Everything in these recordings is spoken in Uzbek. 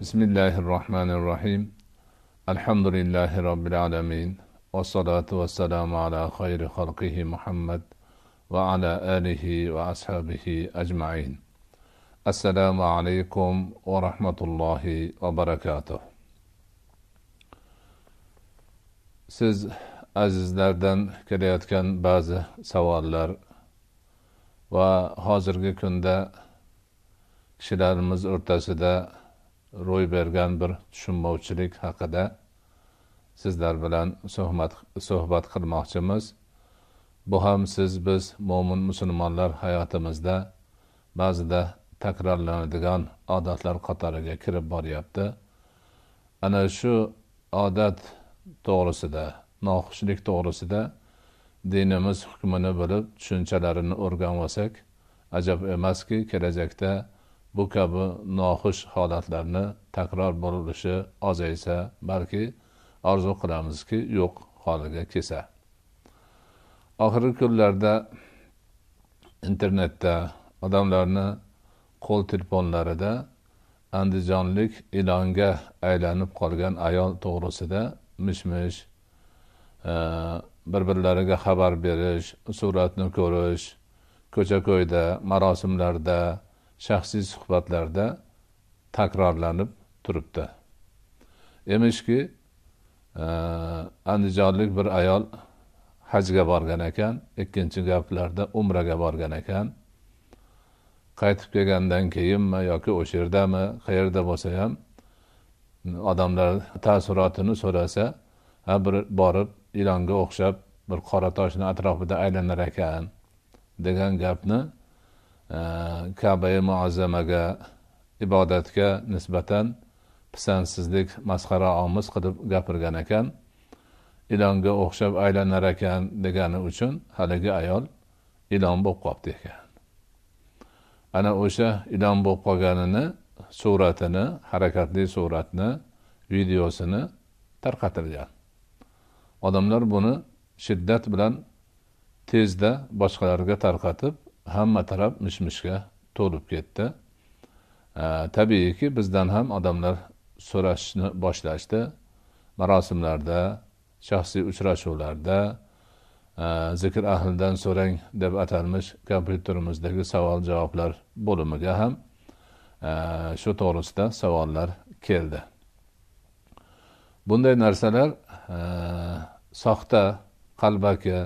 Bismillahirrahmanirrahim. Elhamdülillahi Rabbil alemin. Ve salatu ve selamu ala hayri halkihi Muhammed ve ala alihi ve ashabihi ecma'in. Esselamu aleykum ve rahmetullahi ve berekatuh. Siz azizlerden kelayotgan bazı savollar va hozirgi kunda kishilarimiz o'rtasida ro'y bergan bir tushunmovchilik haqida sizlar bilan suhbat qilmoqchimiz. Bu ham biz mo'min musulmonlar hayotimizda ba'zida takrorlanadigan odatlar qatoriga kirib boryapti. Ana shu odat to'g'risida, noxushlik to'g'risida dinimiz hukmini bilib, tushunchalarini o'rgansak, ajab emaski, kelajakda bu kabi noxush holatlarni takror bo'lishi ozaysa, balki orzu qilamizki, yo'q holiga kelsa. Oxirgi kunlarda internetda odamlarni qo'l telefonlarida andijonlik ilonga aylanib qolgan ayol to'g'risida mish-mish, bir-birlariga xabar berish, suratni ko'rish, ko'cha-ko'yda, marosimlarda, shaxsiy suhbatlarda takrorlanib turibdi. Emishki, andijonlik bir ayol hajga borgan ekan, ikkinchi gaplarda umraga borgan ekan. Qaytib kelgandan keyinmi yoki o'sha yerdami, qayerda bo'lsa ham odamlar taassurotini so'rasa, bir borib ilonga o'xshab bir qora toshni atrofida aylanar ekan degan gapni Ka'ba-i Muazzamaga, ibodatga nisbatan pisandsizlik, masxara omiz qilib gapirgan ekan. Ilonga o'xshab aylanar ekan degani uchun haligi ayol ilon bo'lib qolibdi ekan. Ana o'sha ilon bo'lib qolganini, suratini, harakatli suratni, videosini tarqatilgan. Odamlar buni shiddat bilan tezda boshqalarga tarqatib, hamma taraf mish-mishga to'lib ketdi. Tabiiyki, bizdan ham odamlar so'rashni boshlashdi. Marosimlarda, shaxsiy uchrashuvlarda, zikr ahlidan so'rang deb atalmish kompyuterimizdagi savol-javoblar bo'limiga ham shu to'g'risida savollar keldi. Bunday narsalar soxta, qalbaki,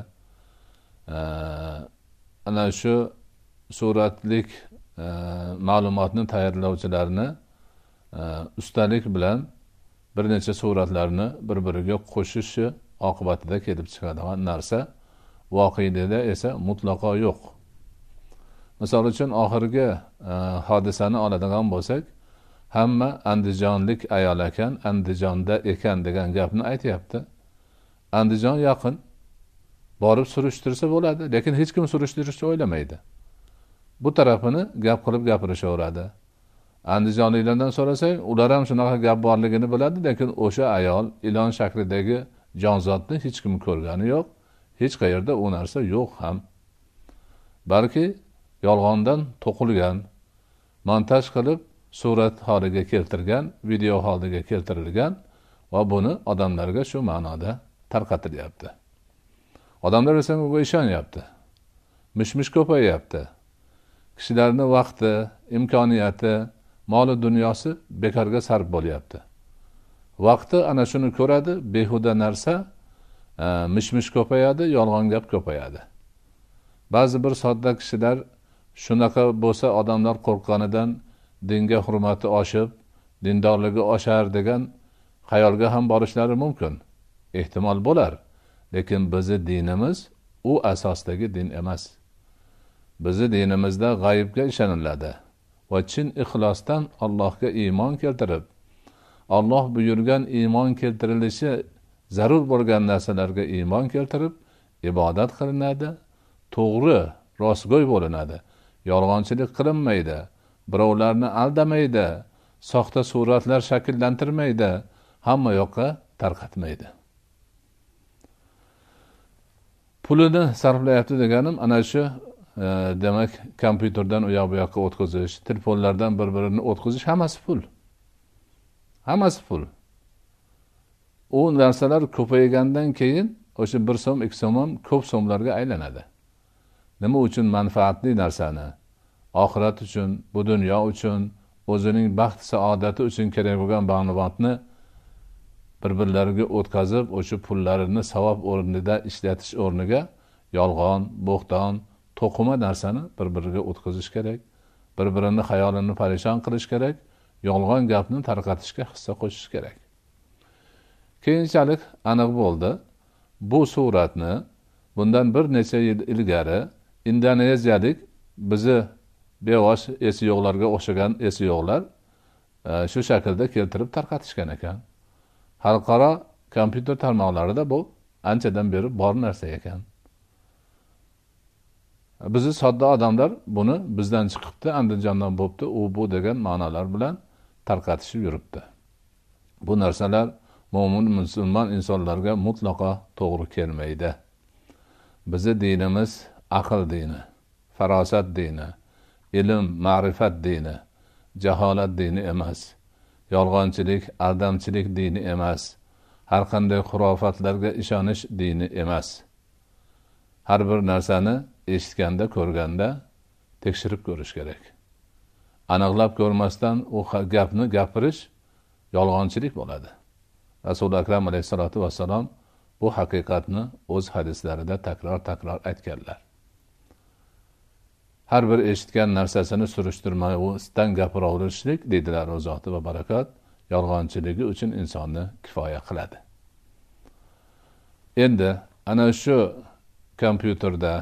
ana shu suratlik ma'lumotni tayyorlovchilarni ustalik bilan bir necha suratlarni bir-biriga qo'shishi oqibatida kelib chiqadigan narsa, voqeada esa mutlaqo yo'q. Misol uchun oxirgi hodisani oladigan bo'lsak, hamma andijonlik ayol ekan, Andijonda ekan degan gapni aytyapti. Andijon yaqin, borib surishtirsa bo'ladi, lekin hech kim surishtirishni o'ylamaydi. Bu tarafini gap qilib gapirishaveradi. Andijonliklardan so'rasang, ular ham shunaqa gap borligini biladi, lekin o'sha ayol ilon shaklidagi jonzotni hech kim ko'rgani yo'q, hech qayerda u narsa yo'q ham. Balki yolg'ondan to'qilgan, montaj qilib surat holiga keltirgan, video holiga keltirilgan va buni odamlarga shu ma'noda tarqatilyapti. Odamlar esa bunga ishonyapti. Mish-mish ko'payyapti. Kishilarning vaqti, imkoniyati, moli dunyosi bekorga sarf bo'lyapti. Vaqti ana shuni ko'radi, behuda narsa, mish-mish ko'payadi, yolg'on gap ko'payadi. Ba'zi bir sodda kishilar shunaqa bo'lsa odamlar qo'rqqanidan dinga hurmati oshib, dindorligi oshar degan xayolga ham borishlari mumkin. Ehtimol bo'lar. Lekin bizning dinimiz u asosdagi din emas. Bizning dinimizda g'aybga ishoniladi va chin ixlosdan Allohga iymon keltirib, Alloh buyurgan iymon keltirilishi zarur bo'lgan narsalarga iymon keltirib, ibodat qilinadi, to'g'ri, rostgo'y bo'linadi, yolg'onchilik qilinmaydi, birovlarni aldamaydi, soxta suratlar shakllantirmaydi, hamma yoqqa tarqatmaydi. Pulini sarflayapti deganim ana shu demak kompyuterdan u yoq bu yoqqa o'tkazish, telefonlardan bir-birini o'tkazish hammasi pul. Hammasi pul. U narsalar ko'paygandan keyin o'sha 1 so'm, 2 so'm ham ko'p so'mlarga aylanadi. Nima uchun manfaatli narsani, oxirat uchun, bu dunyo uchun, o'zining baxt saodati uchun kerak bo'lgan ma'lumotni bir-birlariga o'tkazib, o'sha pullarini savob o'rnida ishlatish o'rniga yolg'on, bo'xton, to'qima narsani bir-biriga o'tkazish kerak. Bir-birini xayolini parishon qilish kerak, yolg'on gapni tarqatishga hissa qo'shish kerak. Keyinchalik aniq bo'ldi. Bu suratni bundan bir necha yil ilgari indoneziyalik bizi bevosh esi yo'qlarga o'xshagan esi yo'qlar shu shaklda keltirib tarqatishgan ekan. Xalqaro kompyuter tarmoqlarida bu anchadan beri bor narsa ekan. Bizi sodda odamlar buni bizdan chiqibdi, Andijondan bo'pti, u bu degan ma'nolar bilan tarqatishib yuribdi. Bu narsalar mo'min musulmon insonlarga mutlaqo to'g'ri kelmaydi. Bizi dinimiz aql dini, farosat dini, ilm, ma'rifat dini, jaholat dini emas. Yolg'onchilik, aldamchilik dini emas. Har qanday xurofatlarga ishonish dini emas. Har bir narsani eshitganda, ko'rganda tekshirib ko'rish kerak. Aniqlab ko'rmasdan u gapni gapirish yolg'onchilik bo'ladi. Rasul akram alayhisolatu vassalom bu haqiqatni o'z hadislarida takror aytganlar. Har bir eshitgan narsasini surishtirmasdan gapiraverishlik, dedilar Zoti va barakat, yolg'onchiligi uchun insonni kifoya qiladi. Endi ana shu kompyuterda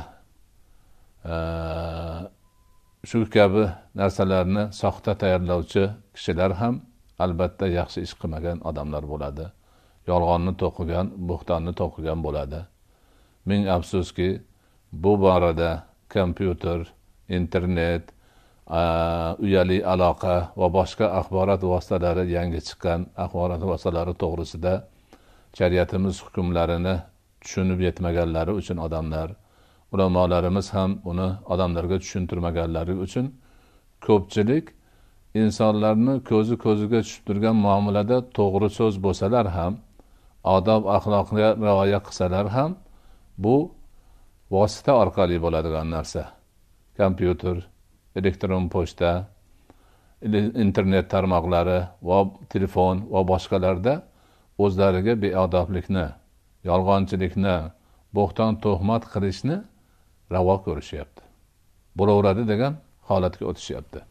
shu kabi narsalarni soxta tayyorlovchi kishilar ham albatta yaxshi ish qilmagan odamlar bo'ladi. Yolg'onni to'qigan, bo'xtonni to'qigan bo'ladi. Ming afsuski, bu borada kompyuter, internet, uyali aloqa va boshqa axborot vositalari, yangi chiqqan axborot vositalari to'g'risida shariatimiz hukmlarini tushunib yetmaganlari uchun odamlar, ulamolarimiz ham uni odamlarga tushuntirmaganlari uchun ko'pchilik insonlarni ko'ziga tushib turgan muomalada to'g'ri so'z bo'lsalar ham, odob axloqga rioya qilsalar ham, bu vosita orqali bo'ladigan narsa. Kompyuter, elektron pochta, internet tarmoqlari va telefon va boshqalarda o'zlariga beodoblikni, yolg'onchilikni, bo'xton tuhmat qilishni ravo ko'rishyapti. Bo'laveradi degan holatga o'tishyapti.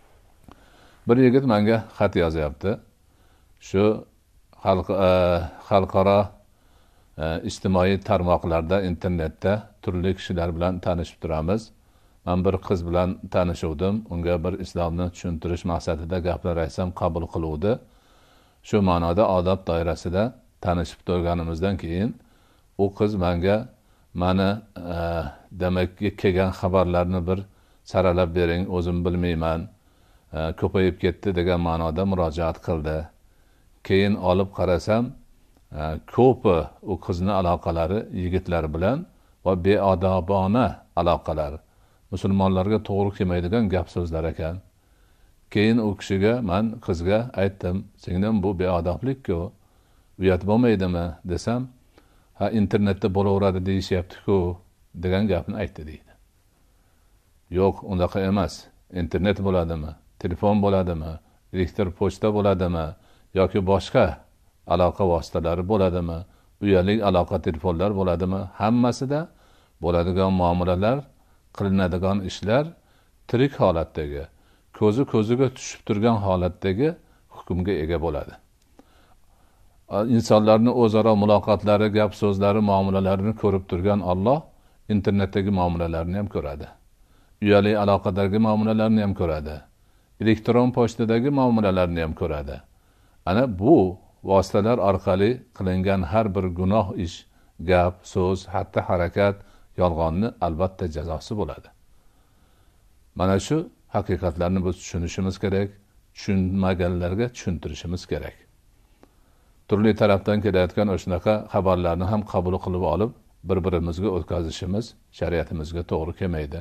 Bir yigit menga xat yozyapti. Shu xalqaro ijtimoiy tarmoqlarda, internetda turli kishilar bilan tanishib turamiz. Men bir qiz bilan tanishuvdim. Unga bir islomni tushuntirish maqsadida gaplar aytsam qabul qiluvdi. Shu ma'noda odob doirasida tanishib turganimizdan keyin u qiz menga mani demakki kelgan xabarlarni bir saralab bering, o'zim bilmayman, ko'payib ketdi degan ma'noda murojaat qildi. Keyin olib qarasam, ko'pi u qizni aloqalari yigitlar bilan va beodobona aloqalar, musulmonlarga to'g'ri kelmaydigan gap so'zlar ekan. Keyin u kishiga, men qizga aytdim, sendan bu beodoblik-ku, uyat bo'lmaydimi desam, ha internetda bo'laveradi deyishyapti-ku degan gapni aytdi deydi. Yo'q, unaqa emas. Internet bo'ladimi, telefon bo'ladimi, elektron pochta bo'ladimi yoki boshqa aloqa vositalari bo'ladimi, uyali aloqa telefonlar bo'ladimi, hammasida bo'ladigan muomalalar, qilinadigan ishlar tirik holatdagi, ko'ziga tushib turgan holatdagi hukmga ega bo'ladi. İnsanlarning o'zaro muloqotlari, gap so'zlari, muomalalarini ko'rib turgan Alloh internetdagi muomalalarni ham ko'radi. Uyali aloqadagi muomalalarni ham ko'radi. Elektron pochtadagi muomalalarni ham ko'radi. Ana bu vositalar orqali qilingan har bir gunoh ish, gap, so'z, hatto harakat, yolg'onni albatta jazosi bo'ladi. Mana shu haqiqatlarni biz tushunishimiz kerak, tushunmaganlarga tushuntirishimiz kerak. Turli tarafdan kelayotgan o'shanaqa xabarlarni ham qabul qilib olib, bir-birimizga o'tkazishimiz shariatimizga to'g'ri kelmaydi.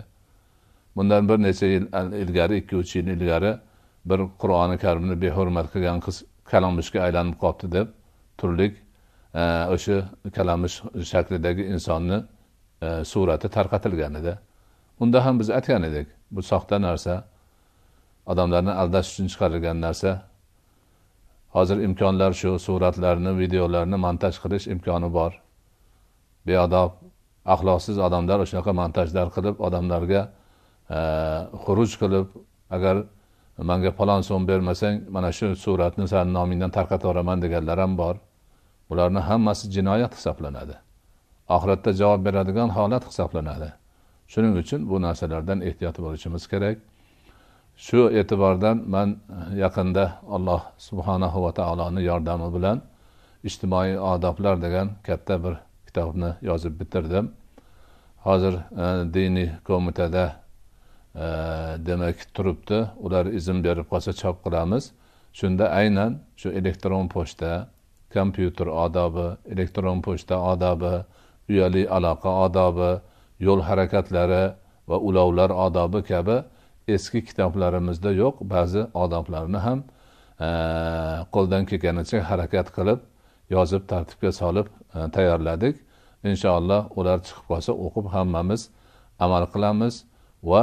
Bundan bir necha yil ilgari, 2-3 yil ilgari bir Qur'oni Karimni behurmat qilgan qiz kalamushga aylanib qolibdi deb turlik o'sha kalamush shaklidagi insonni surati tarqatilgan edi. Unda ham biz aytgan edik, bu soxta narsa, odamlarni aldash uchun chiqarilgan narsa. Hozir imkonlar shu, suratlarni, videolarni montaj qilish imkoni bor. Beodob, axloqsiz odamlar o'shaqa montajlar qilib, odamlarga xuruj qilib, agar menga falon so'm bermasang, mana shu suratni sen nomingdan tarqatib yuboraman deganlar ham bor. Bularning hammasi jinoyat hisoblanadi. Oxiratda javob beradigan holat hisoblanadi. Shuning uchun bu narsalardan ehtiyot bo'lishimiz kerak. Shu e'tibordan men yaqinda Alloh subhanahu va taoloning yordami bilan ijtimoiy odoblar degan katta bir kitobni yozib bitirdim. Hozir diniy qo'mitada demak turibdi. Ular izn berib qolsa chop qilamiz. Shunda aynan shu elektron pochta, kompyuter odobi, elektron pochta odobi, uyali aloqa odobi, yo'l harakatlari va ulovlar odobi kabi eski kitoblarimizda yo'q ba'zi odoblarni ham qo'ldan kelganicha harakat qilib, yozib tartibga solib tayyorladik. Inshaalloh ular chiqib qolsa o'qib hammamiz amal qilamiz va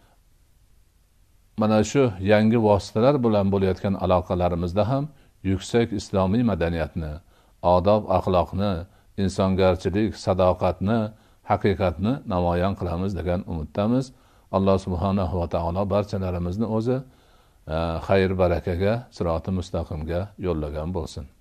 mana shu yangi vositalar bilan bo'layotgan aloqalarimizda ham yuksak islomiy madaniyatni, odob axloqni, insongarchilik, sadoqatni, haqiqatni namoyon qilamiz degan umiddamiz. Alloh subhanahu va taolo barchalarimizni o'zi xayr barakaga, siroti mustaqimga yo'llagan bo'lsin.